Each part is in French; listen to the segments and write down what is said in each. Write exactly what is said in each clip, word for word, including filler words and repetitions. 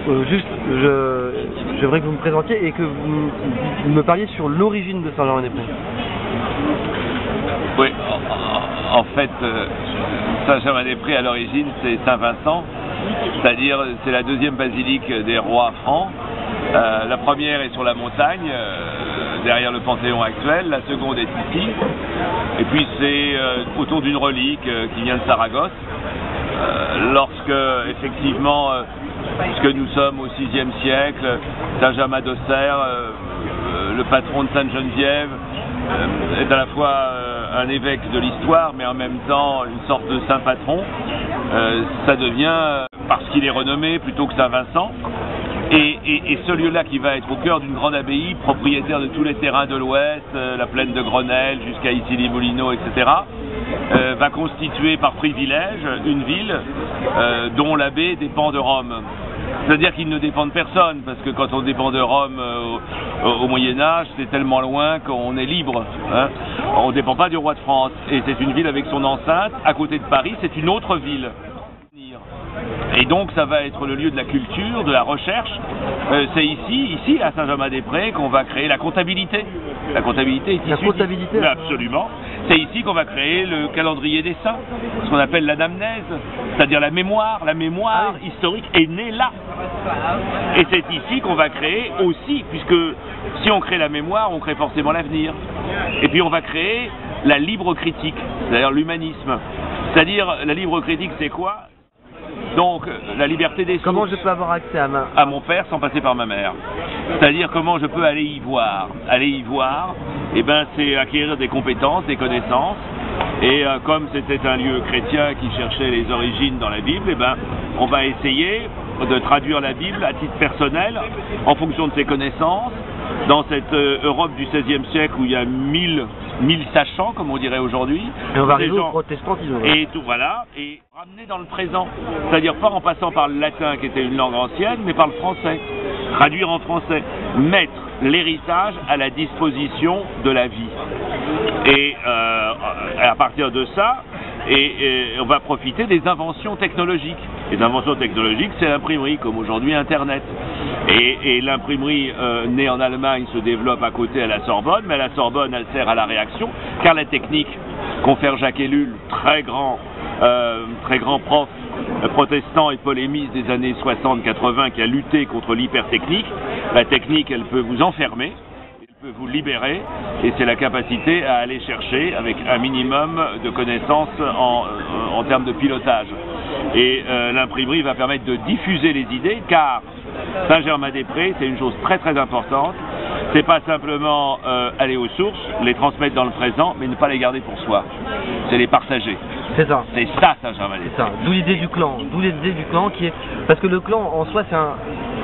euh, juste, je, j'aimerais que vous me présentiez et que vous, vous me parliez sur l'origine de Saint-Germain-des-Prés. Oui, en, en fait, euh, Saint-Germain-des-Prés à l'origine c'est Saint-Vincent, c'est-à-dire c'est la deuxième basilique des rois francs. Euh, la première est sur la montagne, euh, derrière le Panthéon actuel, la seconde est ici, et puis c'est euh, autour d'une relique euh, qui vient de Saragosse. Euh, lorsque, effectivement, euh, puisque nous sommes au sixième siècle, Saint Germain d'Auxerre, euh, euh, le patron de Sainte-Geneviève, euh, est à la fois euh, un évêque de l'histoire, mais en même temps une sorte de saint patron. Euh, ça devient, euh, parce qu'il est renommé plutôt que Saint-Vincent, et, et, et ce lieu-là qui va être au cœur d'une grande abbaye, propriétaire de tous les terrains de l'Ouest, euh, la plaine de Grenelle jusqu'à Issy-les-Moulineaux, et cetera, euh, va constituer par privilège une ville euh, dont l'abbé dépend de Rome. C'est-à-dire qu'il ne dépend de personne, parce que quand on dépend de Rome euh, au, au Moyen-Âge, c'est tellement loin qu'on est libre. Hein. On ne dépend pas du roi de France. Et c'est une ville avec son enceinte. À côté de Paris, c'est une autre ville. Et donc ça va être le lieu de la culture, de la recherche. Euh, c'est ici, ici à Saint-Germain-des-Prés, qu'on va créer la comptabilité. La comptabilité est ici. La comptabilité. Absolument. C'est ici qu'on va créer le calendrier des saints, ce qu'on appelle l'anamnèse, c'est-à-dire la mémoire. La mémoire ah oui. historique est née là. Et c'est ici qu'on va créer aussi, puisque si on crée la mémoire, on crée forcément l'avenir. Et puis on va créer la libre critique, c'est-à-dire l'humanisme. C'est-à-dire la libre critique, c'est quoi ? Donc, la liberté des sources. Comment je peux avoir accès à ma... à mon père sans passer par ma mère. C'est-à-dire comment je peux aller y voir. Aller y voir, eh ben, c'est acquérir des compétences, des connaissances. Et euh, comme c'était un lieu chrétien qui cherchait les origines dans la Bible, eh ben, on va essayer de traduire la Bible à titre personnel, en fonction de ses connaissances, dans cette euh, Europe du seizième siècle où il y a mille, mille sachants, comme on dirait aujourd'hui. Et on va arriver au protestantisme. Et tout, voilà, et ramener dans le présent. C'est-à-dire pas en passant par le latin, qui était une langue ancienne, mais par le français. Traduire en français. Mettre l'héritage à la disposition de la vie. Et euh, à partir de ça, et, et on va profiter des inventions technologiques. Les inventions technologiques, c'est l'imprimerie, comme aujourd'hui Internet. Et, et l'imprimerie euh, née en Allemagne se développe à côté à la Sorbonne, mais à la Sorbonne, elle sert à la réaction, car la technique, confère Jacques Ellul, très grand, euh, très grand prof euh, protestant et polémiste des années soixante quatre-vingts, qui a lutté contre l'hypertechnique. La technique, elle peut vous enfermer, peut vous libérer, et c'est la capacité à aller chercher avec un minimum de connaissances en, en termes de pilotage. Et euh, l'imprimerie va permettre de diffuser les idées, car Saint-Germain-des-Prés, c'est une chose très très importante. C'est pas simplement euh, aller aux sources, les transmettre dans le présent, mais ne pas les garder pour soi. C'est les partager. C'est ça. C'est ça, Saint-Germain-des-Prés. C'est ça. D'où l'idée du clan. D'où l'idée du clan qui est... Parce que le clan, en soi, c'est un...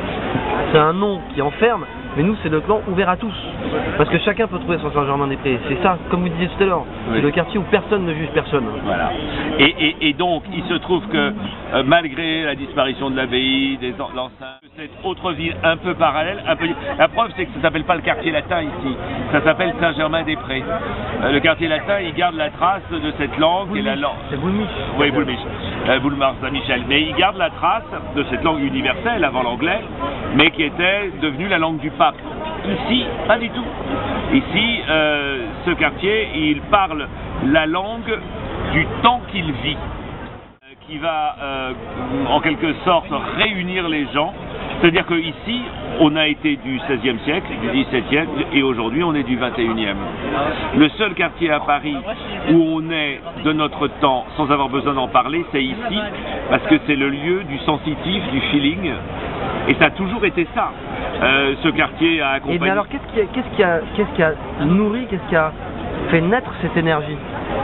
c'est un nom qui enferme, mais nous, c'est le clan ouvert à tous. Parce que chacun peut trouver son Saint-Germain-des-Prés. C'est ça, comme vous disiez tout à l'heure. Oui. C'est le quartier où personne ne juge personne. Voilà. Et, et, et donc, il se trouve que, euh, malgré la disparition de l'abbaye, des l'enceinte, cette autre ville un peu parallèle, un peu... la preuve, c'est que ça ne s'appelle pas le quartier latin ici. Ça s'appelle Saint-Germain-des-Prés. Euh, le quartier latin, il garde la trace de cette langue. Boulmich. Et la langue. C'est Boulmich. Oui, Boulmich. Euh, Boulmars Saint-Michel. Mais il garde la trace de cette langue universelle avant l'anglais, mais qui était devenue la langue du pape. Ici, pas du tout. Ici, euh, ce quartier, il parle la langue du temps qu'il vit, euh, qui va euh, en quelque sorte réunir les gens. C'est-à-dire qu'ici, on a été du seizième siècle, du dix-septième, et aujourd'hui on est du vingt et unième. Le seul quartier à Paris où on est de notre temps sans avoir besoin d'en parler, c'est ici, parce que c'est le lieu du sensitif, du feeling, et ça a toujours été ça. Euh, ce quartier a accompagné... Et bien alors, qu'est-ce qui a, qu'est-ce qui a, qu'est-ce qui a nourri, qu'est-ce qui a fait naître cette énergie?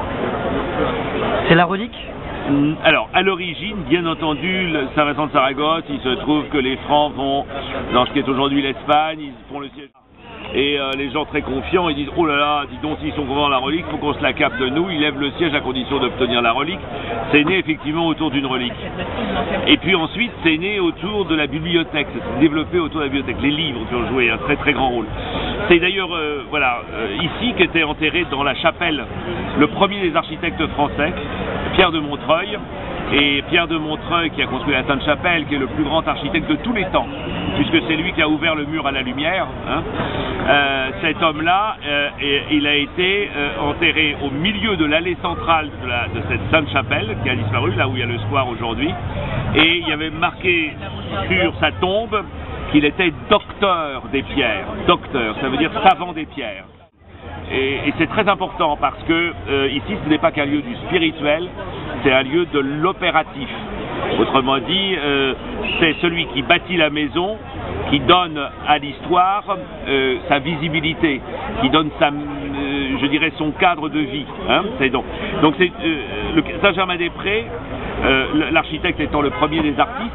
C'est la relique? Alors, à l'origine, bien entendu, le Saint-Vincent de Saragosse, il se trouve que les Francs vont dans ce qui est aujourd'hui l'Espagne, ils font le siège. Et euh, les gens très confiants, ils disent « Oh là là, dis donc, s'ils sont convaincus la relique, il faut qu'on se la capte de nous. » Ils lèvent le siège à condition d'obtenir la relique. C'est né effectivement autour d'une relique. Et puis ensuite, c'est né autour de la bibliothèque. C'est développé autour de la bibliothèque. Les livres qui ont joué un très très grand rôle. C'est d'ailleurs euh, voilà, euh, ici qu'était enterré dans la chapelle le premier des architectes français, Pierre de Montreuil, et Pierre de Montreuil qui a construit la Sainte-Chapelle, qui est le plus grand architecte de tous les temps, puisque c'est lui qui a ouvert le mur à la lumière. Hein. Euh, cet homme-là, euh, il a été euh, enterré au milieu de l'allée centrale de, la, de cette Sainte-Chapelle qui a disparu, là où il y a le square aujourd'hui, et il y avait marqué sur sa tombe qu'il était docteur des pierres. Docteur, ça veut dire savant des pierres. Et, et c'est très important parce que euh, ici, ce n'est pas qu'un lieu du spirituel, c'est un lieu de l'opératif. Autrement dit, euh, c'est celui qui bâtit la maison, qui donne à l'histoire euh, sa visibilité, qui donne sa, euh, je dirais, son cadre de vie. Hein, c'est donc, donc c'est euh, le Saint-Germain-des-Prés, euh, l'architecte étant le premier des artistes.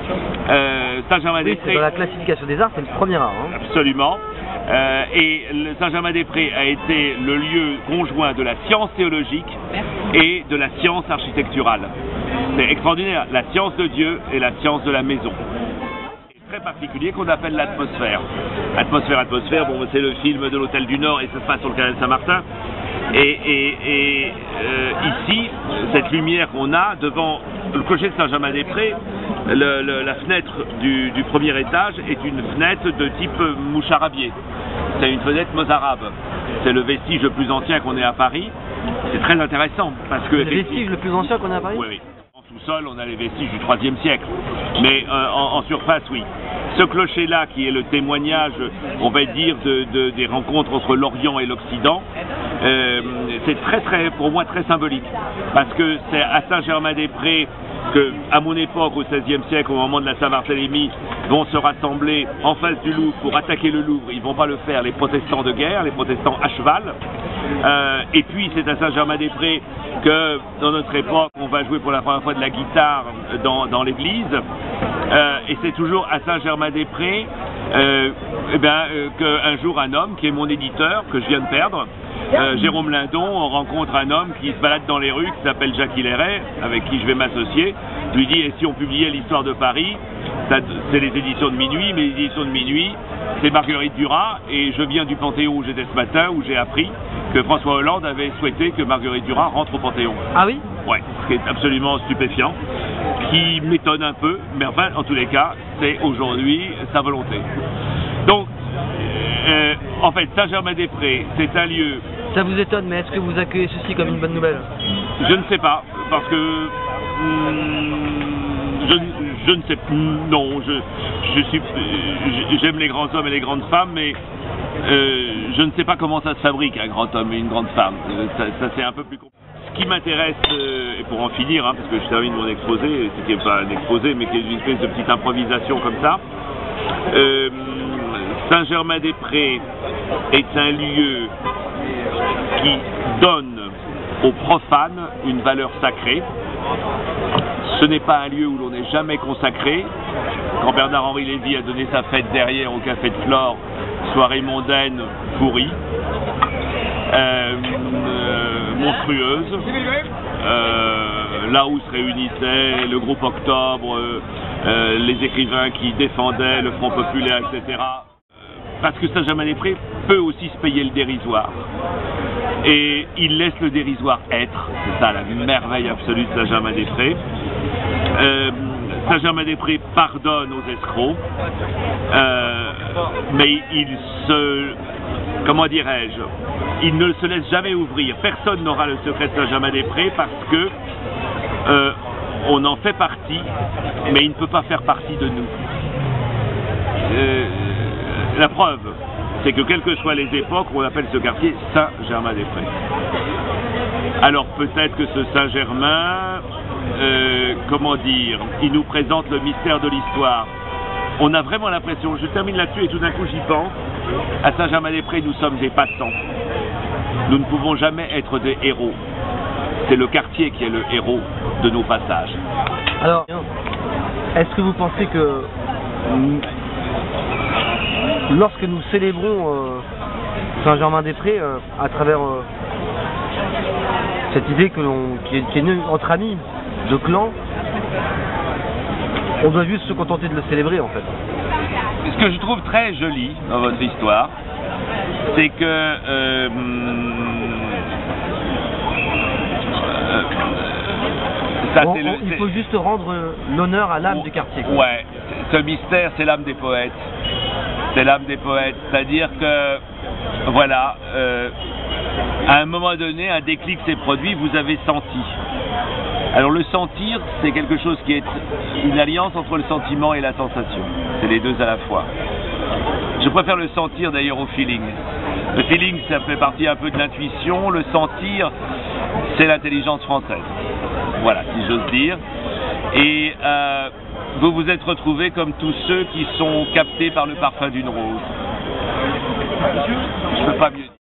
Euh, Saint-Germain-des-Prés. Oui, dans la classification des arts, c'est le premier art. Hein. Absolument. Euh, et le Saint-Germain-des-Prés a été le lieu conjoint de la science théologique et de la science architecturale. C'est extraordinaire, la science de Dieu et la science de la maison. C'est très particulier qu'on appelle l'atmosphère. Atmosphère, atmosphère, bon, c'est le film de l'Hôtel du Nord et ça se passe sur le canal Saint-Martin. Et, et, et euh, ici, cette lumière qu'on a devant le clocher de Saint-Germain-des-Prés, le, le, la fenêtre du, du premier étage est une fenêtre de type moucharabier. C'est une fenêtre mozarabe. C'est le vestige le plus ancien qu'on ait à Paris. C'est très intéressant parce que... Le vestige le plus ancien qu'on ait à Paris ? Oui, oui. En sous-sol, on a les vestiges du troisième siècle. Mais euh, en, en surface, oui. Ce clocher-là, qui est le témoignage, on va dire, de, de, des rencontres entre l'Orient et l'Occident, euh, c'est très, très, pour moi, très symbolique. Parce que c'est à Saint-Germain-des-Prés que, à mon époque, au seizième siècle, au moment de la Saint-Barthélemy, vont se rassembler en face du Louvre pour attaquer le Louvre. Ils ne vont pas le faire, les protestants de guerre, les protestants à cheval. Euh, et puis, c'est à Saint-Germain-des-Prés que, dans notre époque, on va jouer pour la première fois de la guitare dans, dans l'église. Euh, et c'est toujours à Saint-Germain-des-Prés euh, eh ben, euh, qu'un jour un homme, qui est mon éditeur, que je viens de perdre, euh, Jérôme Lindon, on rencontre un homme qui se balade dans les rues, qui s'appelle Jacques Hilleret, avec qui je vais m'associer, lui dit, et si on publiait l'histoire de Paris, c'est les éditions de minuit, mais les éditions de minuit, c'est Marguerite Duras, et je viens du Panthéon où j'étais ce matin, où j'ai appris que François Hollande avait souhaité que Marguerite Duras rentre au Panthéon. Ah oui ? Ouais, ce qui est absolument stupéfiant, qui m'étonne un peu, mais enfin, en tous les cas, c'est aujourd'hui sa volonté. Donc, euh, en fait, Saint-Germain-des-Prés, c'est un lieu... Ça vous étonne, mais est-ce que vous accueillez ceci comme une bonne nouvelle ? Je ne sais pas, parce que... Hum, je, je ne sais pas, non, je, je suis, j'aime les grands hommes et les grandes femmes, mais euh, je ne sais pas comment ça se fabrique, un grand homme et une grande femme. Ça, ça c'est un peu plus compliqué. Ce qui m'intéresse, euh, et pour en finir, hein, parce que je termine mon exposé, ce qui n'est pas un exposé, mais qui est une espèce de petite improvisation comme ça, euh, Saint-Germain-des-Prés est un lieu qui donne aux profanes une valeur sacrée. Ce n'est pas un lieu où l'on n'est jamais consacré. Quand Bernard-Henri Lévy a donné sa fête derrière au Café de Flore, soirée mondaine pourrie, euh, euh, monstrueuse, euh, là où se réunissaient le groupe Octobre, euh, euh, les écrivains qui défendaient le Front populaire, et cetera. Parce que Saint-Germain-des-Prés peut aussi se payer le dérisoire. Et il laisse le dérisoire être, c'est ça la merveille absolue de Saint-Germain-des-Prés. Euh, Saint-Germain-des-Prés pardonne aux escrocs, euh, mais il se, comment dirais-je, il ne se laisse jamais ouvrir. Personne n'aura le secret de Saint-Germain-des-Prés parce que euh, on en fait partie, mais il ne peut pas faire partie de nous. Euh, la preuve, c'est que quelles que soient les époques, on appelle ce quartier Saint-Germain-des-Prés. Alors peut-être que ce Saint-Germain, euh, comment dire, il nous présente le mystère de l'histoire. On a vraiment l'impression, je termine là-dessus et tout d'un coup j'y pense, à Saint-Germain-des-Prés nous sommes des passants. Nous ne pouvons jamais être des héros. C'est le quartier qui est le héros de nos passages. Alors, est-ce que vous pensez que lorsque nous célébrons euh, Saint-Germain-des-Prés euh, à travers euh, cette idée que l'on, qui, est, qui est née entre amis de clan, on doit juste se contenter de le célébrer en fait. Ce que je trouve très joli dans votre histoire, c'est que euh, euh, Ça, On- c'est le- on- il c'est- faut juste rendre euh, l'honneur à l'âme du quartier. quoi. Ouais, ce mystère, c'est l'âme des poètes. C'est l'âme des poètes. C'est-à-dire que, voilà, euh, à un moment donné, un déclic s'est produit, vous avez senti. Alors le sentir, c'est quelque chose qui est une alliance entre le sentiment et la sensation. C'est les deux à la fois. Je préfère le sentir d'ailleurs au feeling. Le feeling, ça fait partie un peu de l'intuition. Le sentir, c'est l'intelligence française. Voilà, si j'ose dire. Et euh, vous vous êtes retrouvés comme tous ceux qui sont captés par le parfum d'une rose. Je ne peux pas mieux dire.